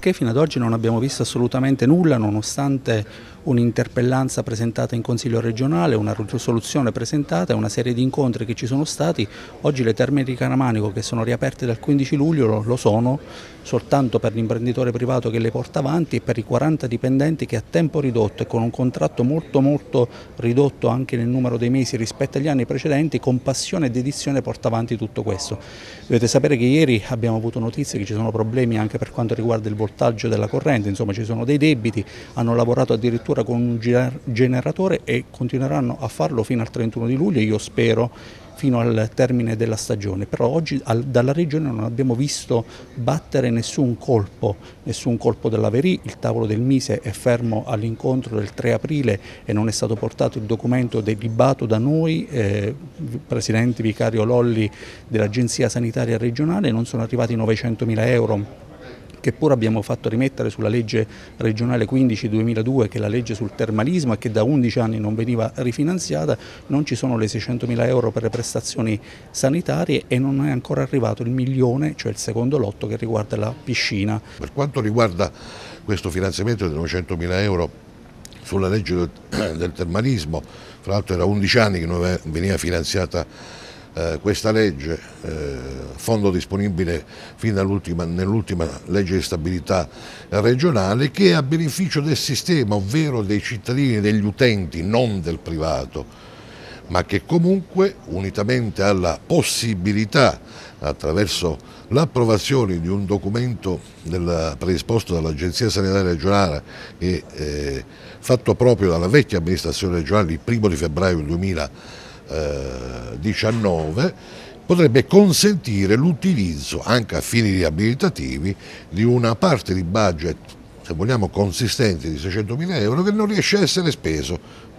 perché fino ad oggi non abbiamo visto assolutamente nulla, nonostante un'interpellanza presentata in Consiglio regionale, una risoluzione presentata e una serie di incontri che ci sono stati. Oggi le terme di Caramanico, che sono riaperte dal 15 luglio, lo sono soltanto per l'imprenditore privato che le porta avanti e per i 40 dipendenti che a tempo ridotto e con un contratto molto ridotto anche nel numero dei mesi rispetto agli anni precedenti, con passione e dedizione porta avanti tutto questo. Dovete sapere che ieri abbiamo avuto notizie che ci sono problemi anche per quanto riguarda il voltaggio della corrente, insomma ci sono dei debiti, hanno lavorato addirittura con un generatore e continueranno a farlo fino al 31 di luglio, io spero fino al termine della stagione, però oggi dalla Regione non abbiamo visto battere nessun colpo della Verì. Il tavolo del Mise è fermo all'incontro del 3 aprile e non è stato portato il documento delibato da noi, Presidente Vicario Lolli dell'Agenzia Sanitaria Regionale, non sono arrivati 900.000 euro che pure abbiamo fatto rimettere sulla legge regionale 15/2002, che è la legge sul termalismo e che da 11 anni non veniva rifinanziata, non ci sono le 600.000 euro per le prestazioni sanitarie e non è ancora arrivato il milione, cioè il secondo lotto che riguarda la piscina. Per quanto riguarda questo finanziamento di 900.000 euro sulla legge del termalismo, fra l'altro era 11 anni che non veniva finanziata questa legge, fondo disponibile fino nell'ultima legge di stabilità regionale, che è a beneficio del sistema, ovvero dei cittadini, degli utenti, non del privato, ma che comunque, unitamente alla possibilità, attraverso l'approvazione di un documento predisposto dall'Agenzia Sanitaria Regionale e fatto proprio dalla vecchia amministrazione regionale il 1° di febbraio 2019, potrebbe consentire l'utilizzo anche a fini riabilitativi di una parte di budget, se vogliamo consistente, di 600.000 euro che non riesce a essere speso